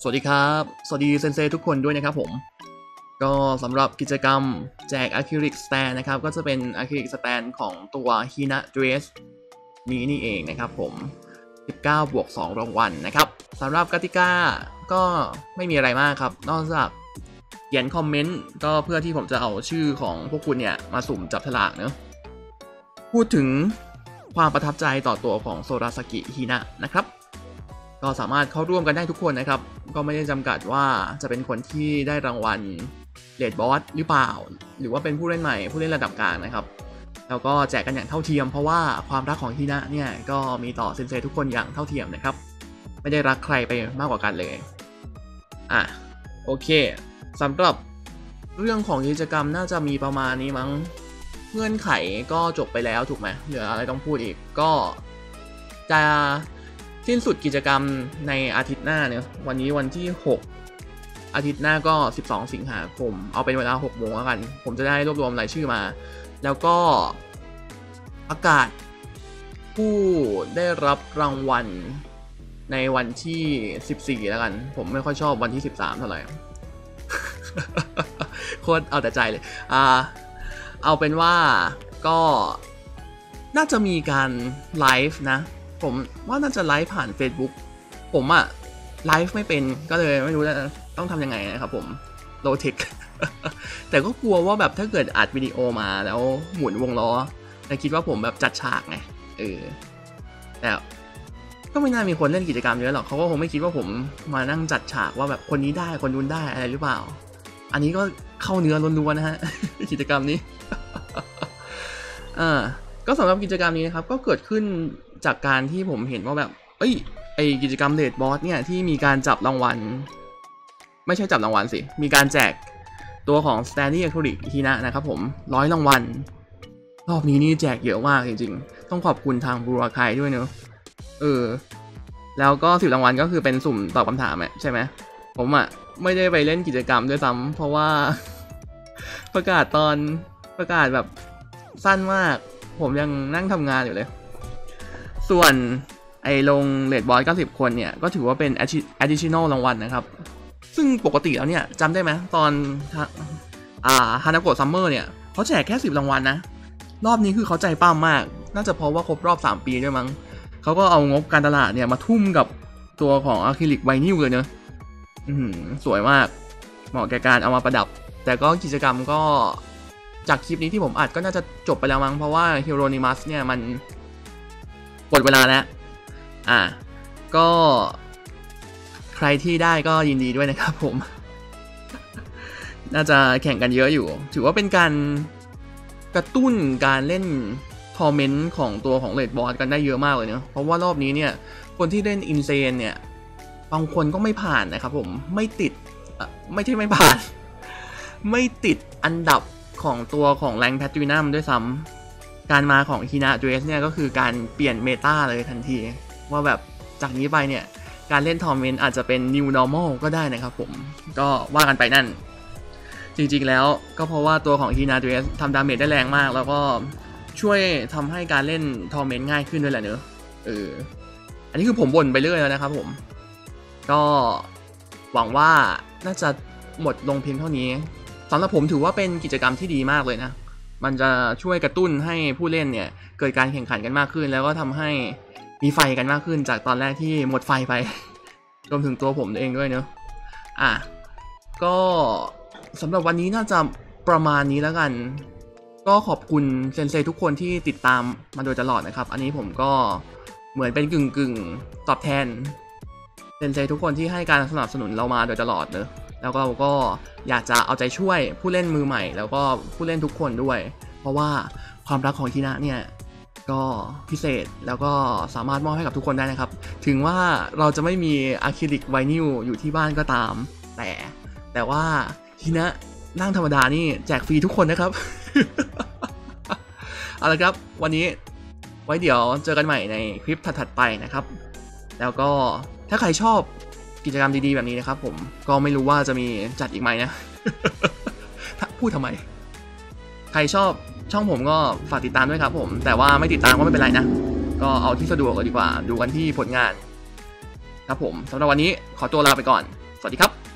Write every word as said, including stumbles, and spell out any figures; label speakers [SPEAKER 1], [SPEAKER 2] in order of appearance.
[SPEAKER 1] สวัสดีครับสวัสดีเซนเซทุกคนด้วยนะครับผมก็สำหรับกิจกรรมแจกอะคริลิกสแตนนะครับก็จะเป็นอะคริลิกสแตนของตัว Hina Dress นี้นี่เองนะครับผมสิบเก้าบวกสองรางวัลนะครับสำหรับกติกาก็ไม่มีอะไรมากครับนอกจากเขียนคอมเมนต์ก็เพื่อที่ผมจะเอาชื่อของพวกคุณเนี่ยมาสุ่มจับฉลากเนอะพูดถึงความประทับใจต่อตัวของโซราซากิฮินะนะครับก็สามารถเข้าร่วมกันได้ทุกคนนะครับก็ไม่ได้จำกัดว่าจะเป็นคนที่ได้รางวัลเลดบอสหรือเปล่าหรือว่าเป็นผู้เล่นใหม่ผู้เล่นระดับกลางนะครับแล้วก็แจกกันอย่างเท่าเทียมเพราะว่าความรักของฮินะเนี่ยก็มีต่อเซนเซทุกคนอย่างเท่าเทียมนะครับไม่ได้รักใครไปมากกว่ากันเลยอ่ะโอเคสำหรับเรื่องของกิจกรรมน่าจะมีประมาณนี้มั้งเงื่อนไขก็จบไปแล้วถูกไหมเหลืออะไรต้องพูดอีกก็จะสิ้นสุดกิจกรรมในอาทิตย์หน้าเนี่ยวันนี้วันที่หกอาทิตย์หน้าก็สิบสองสิงหาคมเอาเป็นเวลาหกโมงแล้วกันผมจะได้รวบรวมรายชื่อมาแล้วก็ประกาศผู้ได้รับรางวัลในวันที่สิบสี่แล้วกันผมไม่ค่อยชอบวันที่สิบสามเท่าไหร่ โคตรเอาแต่ใจเลยอ่าเอาเป็นว่าก็น่าจะมีการไลฟ์นะผมว่าน่าจะไลฟ์ผ่าน Facebook ผมอะไลฟ์ไม่เป็นก็เลยไม่รู้จะต้องทำยังไงนะครับผมโลเทค แต่ก็กลัวว่าแบบถ้าเกิดอัดวิดีโอมาแล้วหมุนวงล้อแต่คิดว่าผมแบบจัดฉากไงเออแต่ก็ไม่น่ามีคนเล่นกิจกรรมเยอะหรอกเขาก็คงไม่คิดว่าผมมานั่งจัดฉากว่าแบบคนนี้ได้คนนู้นได้อะไรหรือเปล่าอันนี้ก็เข้าเนื้อล้วนๆนะฮะ กิจกรรมนี้ อ่าก็สำหรับกิจกรรมนี้นะครับก็เกิดขึ้นจากการที่ผมเห็นว่าแบบเอ้ยไอกิจกรรมเลดบอสเนี่ยที่มีการจับรางวัลไม่ใช่จับรางวัลสิมีการแจกตัวของ Stanley Acrylic Hina นะครับผมร้อยรางวัลรอบนี้นี่แจกเยอะมากจริงๆต้องขอบคุณทางบูราไคด้วยเนอะเออแล้วก็สิบรางวัลก็คือเป็นสุ่มตอบคำถามอ่ะใช่ไหมผมอ่ะไม่ได้ไปเล่นกิจกรรมด้วยซ้ำเพราะว่า ประกาศตอนประกาศแบบสั้นมากผมยังนั่งทำงานอยู่เลยส่วนไอ้ลงเลดบอสเก้าสิบคนเนี่ยก็ถือว่าเป็น additional รางวัลนะครับซึ่งปกติแล้วเนี่ยจำได้ไหมตอนอ่าฮานาโกะซัมเมอร์เนี่ยเขาแจกแค่สิบรางวัลนะรอบนี้คือเขาใจป้ามมากน่าจะเพราะว่าครบรอบสามปีด้วยมั้งเขาก็เอางบการตลาดเนี่ยมาทุ่มกับตัวของอะคริลิกไวนิลเลยเนอะอืมสวยมากเหมาะแก่การเอามาประดับแต่ก็กิจกรรมก็จากคลิปนี้ที่ผมอัดก็น่าจะจบไปแล้วมั้งเพราะว่าฮิโรนิมัสเนี่ยมันหมดเวลาแล้วอ่ะก็ใครที่ได้ก็ยินดีด้วยนะครับผม น่าจะแข่งกันเยอะอยู่ถือว่าเป็นการกระตุ้นการเล่นทอร์เมนต์ของตัวของเลดบอสกันได้เยอะมากเลยเนาะเพราะว่ารอบนี้เนี่ยคนที่เล่นอินเซนเนี่ยบางคนก็ไม่ผ่านนะครับผมไม่ติดไม่ใช่ไม่ผ่าน ไม่ติดอันดับของตัวของแรงแพทรินัมด้วยซ้ำการมาของฮินะเดรสเนี่ยก็คือการเปลี่ยนเมตาเลยทันทีว่าแบบจากนี้ไปเนี่ยการเล่นทอร์เมนต์อาจจะเป็น new normal ก็ได้นะครับผมก็ว่ากันไปนั่นจริงๆแล้วก็เพราะว่าตัวของฮินะเดรสทำดาเมจได้แรงมากแล้วก็ช่วยทำให้การเล่นทอร์เมนต์ง่ายขึ้นด้วยแหละเนอะเอออันนี้คือผมบ่นไปเรื่อยแล้วนะครับผมก็หวังว่าน่าจะหมดลงเพียงเท่านี้สำหรับผมถือว่าเป็นกิจกรรมที่ดีมากเลยนะมันจะช่วยกระตุ้นให้ผู้เล่นเนี่ยเกิดการแข่งขันกันมากขึ้นแล้วก็ทำให้มีไฟกันมากขึ้นจากตอนแรกที่หมดไฟไป รวมถึงตัวผมเองด้วยเนอะอ่ะก็สำหรับวันนี้น่าจะประมาณนี้แล้วกันก็ขอบคุณเซนเซทุกคนที่ติดตามมาโดยตลอดนะครับอันนี้ผมก็เหมือนเป็นกึ่งกึ่งตอบแทนเซนเซทุกคนที่ให้การสนับสนุนเรามาโดยตลอดเนอะแล้วก็ก็อยากจะเอาใจช่วยผู้เล่นมือใหม่แล้วก็ผู้เล่นทุกคนด้วยเพราะว่าความรักของฮินะเนี่ยก็พิเศษแล้วก็สามารถมอบให้กับทุกคนได้นะครับถึงว่าเราจะไม่มีอะคริลิกไวนิลอยู่ที่บ้านก็ตามแต่แต่ว่าฮินะนั่งธรรมดานี่แจกฟรีทุกคนนะครับ เอาละครับวันนี้ไว้เดี๋ยวเจอกันใหม่ในคลิปถัดๆไปนะครับแล้วก็ถ้าใครชอบกิจกรรมดีๆแบบนี้นะครับผมก็ไม่รู้ว่าจะมีจัดอีกไหมนะ พูดทำไมใครชอบช่องผมก็ฝากติดตามด้วยครับผมแต่ว่าไม่ติดตามก็ไม่เป็นไรนะก็เอาที่สะดวกเลยดีกว่าดูกันที่ผลงานครับผมสำหรับวันนี้ขอตัวลาไปก่อนสวัสดีครับ